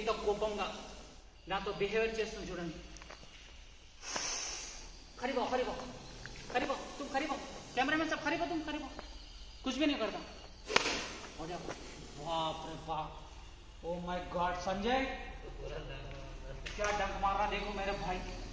ఎంత కోపంగా నాతో బిహేవిयर చేస్తుంది చూడండి. खरीबो खरीबो खरीबो तुम खरीबो, कैमरामैन सब खरीबो, तुम खरीबो, कुछ भी नहीं करता. हो जाओ. बाप रे बाप, ओ माय गॉड संजय क्या डंक मार रहा देखो मेरे भाई.